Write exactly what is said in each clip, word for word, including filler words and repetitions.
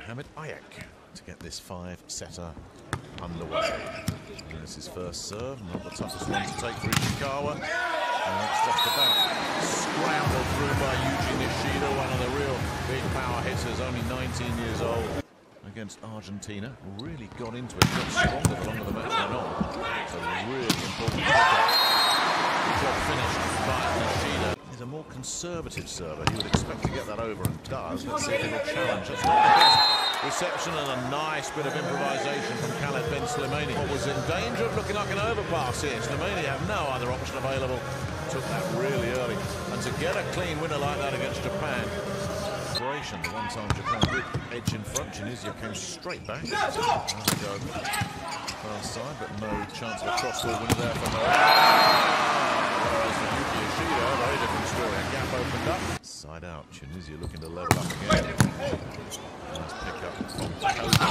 Mohamed Ayak to get this five-setter underway. And this is first serve, not the toughest one to take for Ishikawa. And it's just about scrambled through by Yuji Nishida, one of the real big power hitters, only nineteen years old. Against Argentina, really got into it, got stronger the longer the match went on. So really important job finished by Nishida. He's a more conservative server. He would expect to get that over and does. Let's see if he'll challenge. That's not the best reception, and a nice bit of improvisation from Khaled Ben Slimani. What was in danger of looking like an overpass here. Slimani had no other option available. Took that really early. And to get a clean winner like that against Japan, the one time Japan did edge in front, Tunisia came straight back. There we go. Far side, but no chance of a cross-ball winner there for her. Whereas for Yuji Nishida, a very different story. A gap opened up. Side out, Tunisia looking to level up again. Nice pick up from Koga.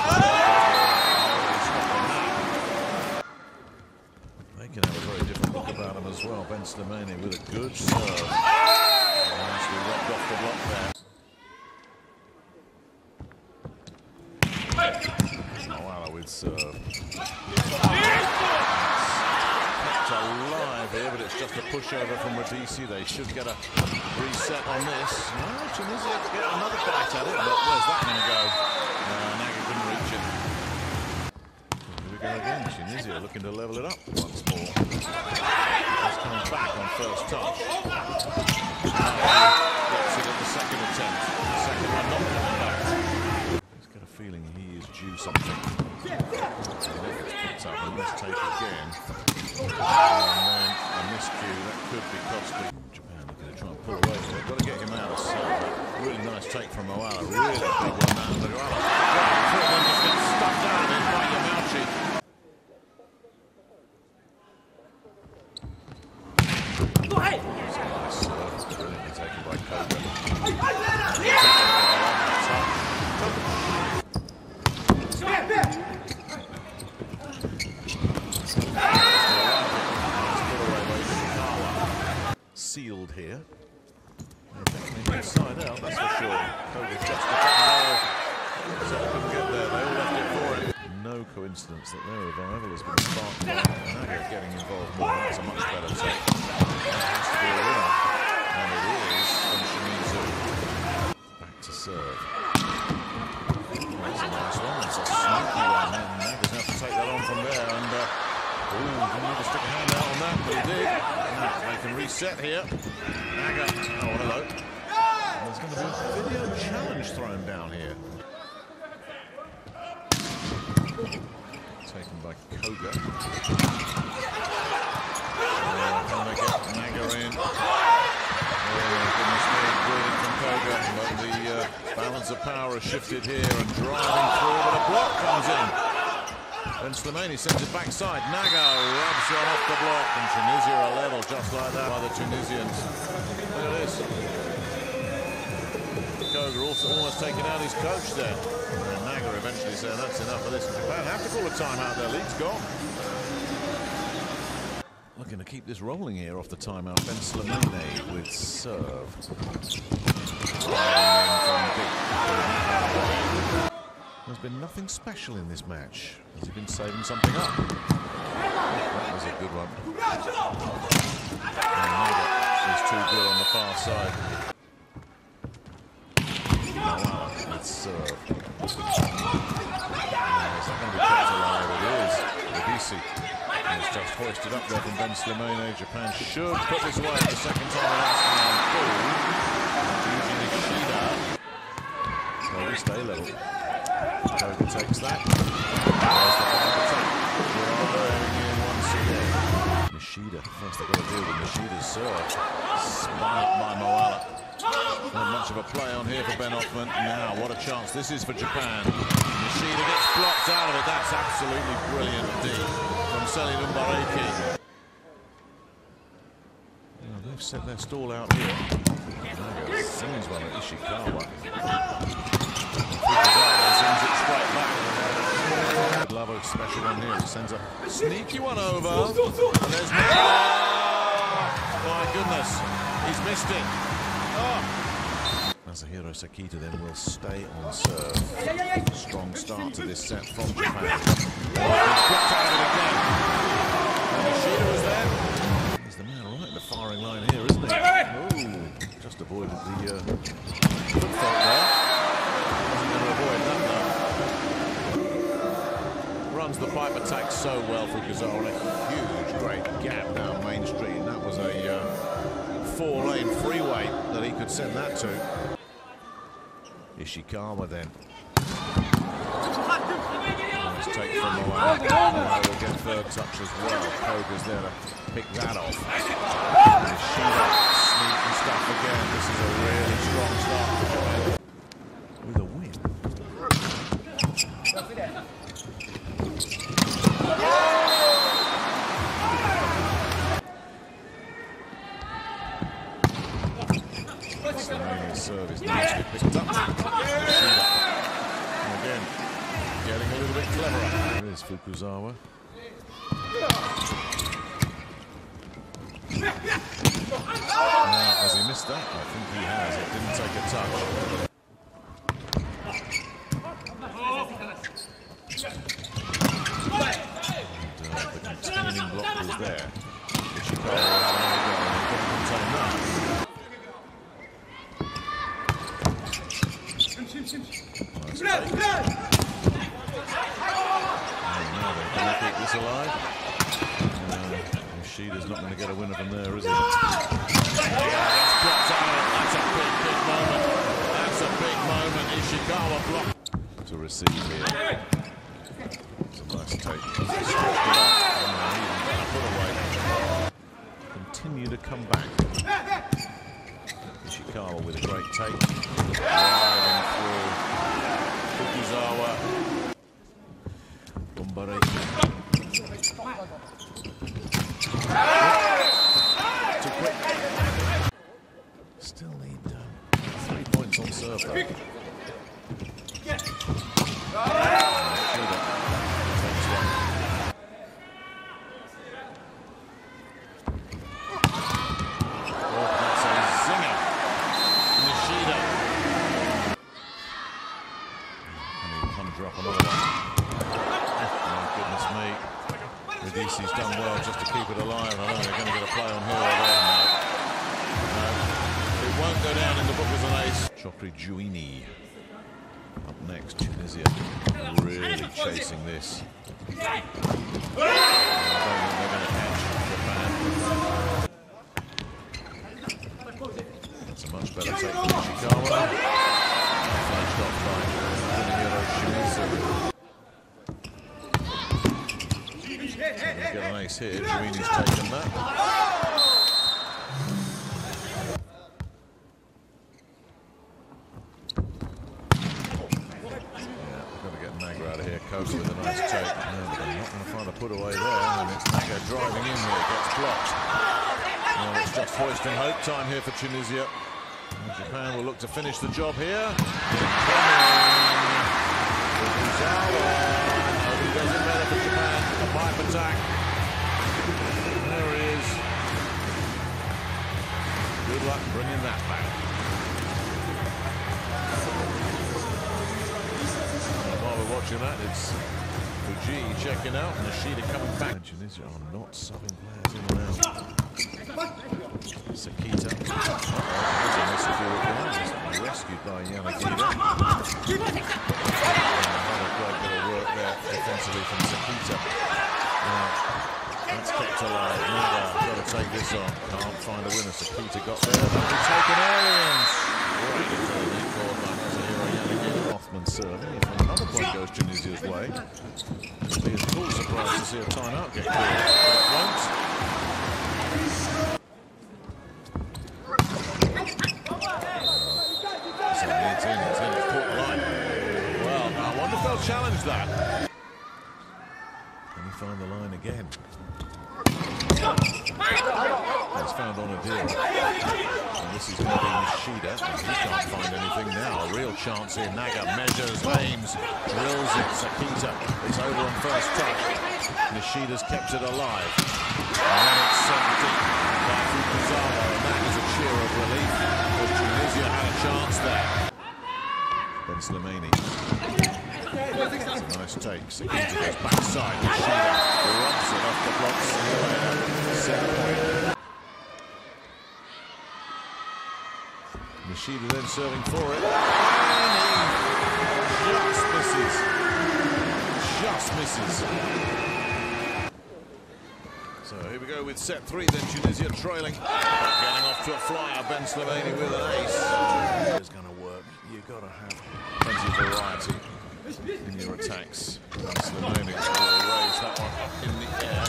They can have a very different look about them as well. Ben Slimani with a good serve. Nicely rocked off the block there. Moala with serve. Kept alive here, but it's just a pushover from Rhodesi. They should get a reset on this. No, Tunisia get another bite at it, but where's that going to go? No, Naga couldn't reach it. Here we go again. Tunisia looking to level it up once more. Just coming back on first touch. Gets it at the second attempt. The second one not coming back. Feeling he is due something. And it gets picked up, and let's take it again. And then a miscue, that could be costly. Japan looking to try and pull away, so they've got to get him out. So, really nice take from Moala, really big one now. Moala just gets stuffed out of it by Yamauchi. Nice serve, brilliantly taken by Koga. Sealed here. Definitely inside out, that's for sure. Koga just a bit so they couldn't get there. They all left it for him. No coincidence that their revival has been sparked by Naga getting involved more. That's a much better take. That has to be a winner. And it is from Shimizu. Back to serve. That's a nice one. It's a sneaky one. And Naga's going to have to take that on from there. And uh, ooh, didn't need to stick a hand out on that, but he did. They can reset here. Naga. Oh, hello. And there's going to be a video challenge thrown down here. Taken by Koga. Uh, can they get Naga in? Oh, goodness me, brilliant from Koga. But the uh, balance of power has shifted here and driving through, but a block comes in. And Slimani sends it backside. Naga rubs one off the block, and Tunisia are level just like that by the Tunisians. Look at this. Koga also almost taking out his coach there. And Naga eventually said, that's enough of this. Japan have to call a timeout. Their lead's gone. Looking to keep this rolling here off the timeout. Ben Slimani with serve. There's been nothing special in this match. Has he been saving something up? That was a good one. And Naga is too good on the far side. Moala with serve. Is that going to be kept alive? It is. Rhodesi is just hoisted up there from Ben Slimani. Japan should put this away the second time last round. Yuji Nishida. So we stay level. Koga takes that. There's the back attack. Going in once again. Nishida. First they've got to deal with Nishida's serve. Spun up by Moala. Not much of a play on here for Ben Hoffman. Now, what a chance this is for Japan. Nishida gets blocked out of it. That's absolutely brilliant indeed from Selin Umbareki. Well, they've set their stall out here. Naga sends one at Ishikawa. Sends it straight back. Lavo special one here. He sends a sneaky one over. And there's Naga. My goodness. He's missed it. Oh. Masahiro Sakita then will stay on serve. Strong start to this set from Japan. Oh, he's blocked out of it again. And Nishida was there. He's the man right in the firing line here, isn't he? Oh, just avoided the uh, foot fault there. Wasn't going to avoid that, though. Runs the pipe attack so well, Fukuoka, on a huge, great gap down Main Street. And that was a uh, four-lane freeway that he could send that to. Ishikawa then. Nice take from Moai. Moai will get third touch as well. Koga's there to pick that off. Nishida, sneaky stuff again. This is a really strong start for Japan. With a win. Service needs to be picked up. Nishida. And again, getting a little bit cleverer. There is Fukuoka. Now, has he missed that? I think he has. It didn't take a touch. And uh, the containing block was there. Ishikawa had only got and he couldn't contain that. Nice take. And now they're going to keep this alive. Uh, Nishida's not going to get a winner from there, is he? Yeah, that's blocked out. That's a big, big moment. That's a big moment. Ishikawa blocked to receive here. It's a nice take. Stretched it up. And put away. Continue to come back. Ishikawa with a great take. Driving through. Fukuoka. Bombare. Too quick. Still need uh, three points on serve though. Drop another one. Oh, goodness me. Medici's done well just to keep it alive. I don't know they're going to get a play on her or there now. No, it won't go down in the book as an ace. Chokri Juini up next. Tunisia really chasing this. I don't think they're going to catch Japan. That's a much better take from Ishikawa. Flashed off by Get a nice hit. Juini's taken that. Yeah, we've got to get Naga out of here. Koga with a nice take. No, but they're not going to find a put away there. And it's Naga driving in here. Gets blocked. Well, it's just hoisting hope time here for Tunisia. And Japan will look to finish the job here. Does it better for Japan? A pipe attack. There he is. Good luck bringing that back. And while we're watching that, it's Fuji checking out, Nishida coming back. And Tunisia are not subbing players in and out. Sakita. Uh-oh, rescued by Yanagida. Defensively from Sakita. Now, that's kept alive. Naga got to take this on. Can't find a winner. Sakita got there. That'll be taken aliens. Right into the net forward line. There's a hero Yanagida. Hoffman serving. If another point goes Tunisia's way, it'll be a cool surprise to see a timeout get called. But it won't. So it's in. It's in. It's caught the line. Well, now I wonder if they'll challenge that. Find the line again. He's found on a deal. And this is going to be Nishida. And he can't find anything now. A real chance here. Naga measures, aims, drills it. Sakita. It's over on first touch. Nishida's kept it alive. And then it's sent deep by Fukuoka. And that is a cheer of relief. Because Tunisia had a chance there. Ben Slimani. nice takes. Into his backside. Nishida rubs it off the blocks. Set point. Nishida then serving for it. And he just misses. Just misses. So here we go with set three then. Tunisia trailing. Getting off to a flyer. Ben Slimani with an ace. It's going to work. You've got to have plenty of variety in your attacks. Slimani will raise that one up in the air.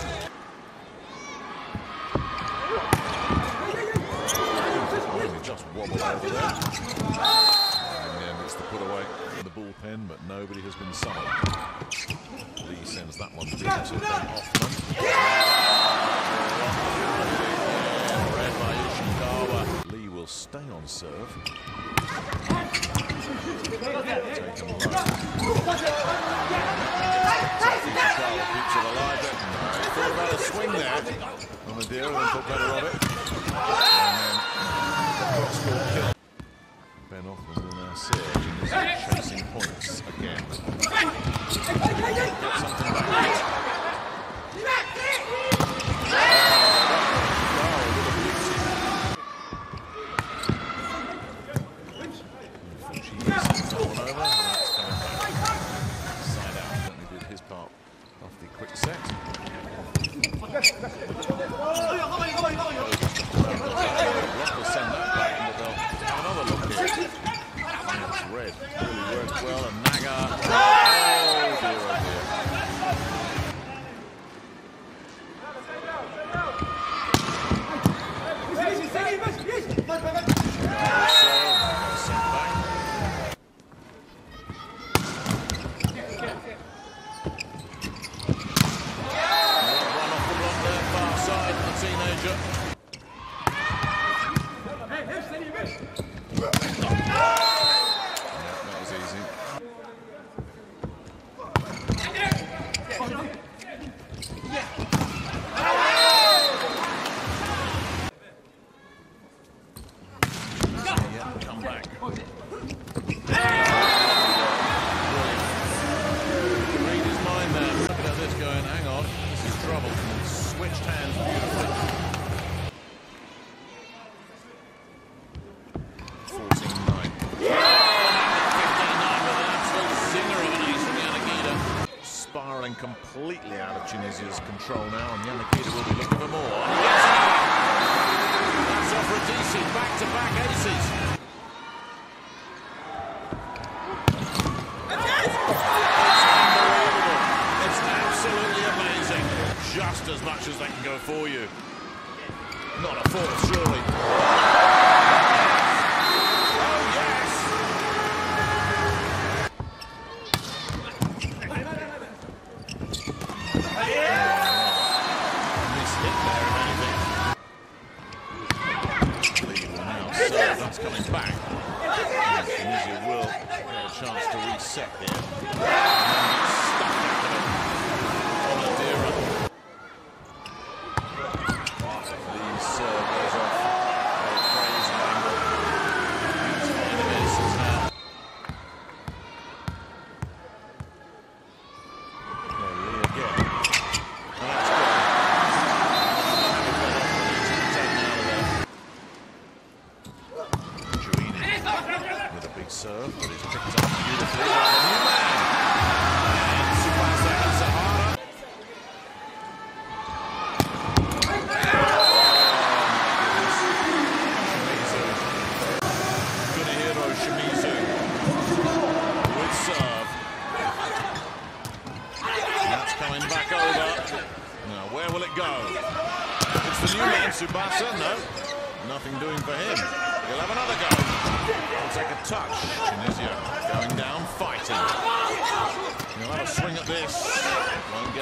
Slimani just wobbled over there. And then it's the put away in the bullpen, but nobody has been summoned. Lee sends that one deep to Ben Hoffman. Read by Ishikawa. Lee will stay on serve. Take him low. Ishikawa keeps it alive. He thought about a swing there on the deer and then thought better of it. And then the cross-court kill. Ben Hoffman will now serve and is chasing points again. Get something back. Completely out of Tunisia's control now, and Yanakita will be looking for more. That's off Radisi, back-to-back aces. It's unbelievable. It's absolutely amazing. Just as much as they can go for you. Not a fourth, surely. That's coming back. Tunisia will have a chance to reset here. And then he's stuck back on Adira. The serve goes off. A crazy angle. That's fine, it is now. There, Lee again. And that's good. Serve, but it's picked up beautifully by the new man. And Tsubasa and Sahara. Kunihiro Shimizu with serve. That's coming back over. Now, where will it go? It's the new man, Tsubasa. No, nothing doing for him. He'll have another go. He'll take a touch. Tunisia going down, fighting. He'll have a swing at this. Won't get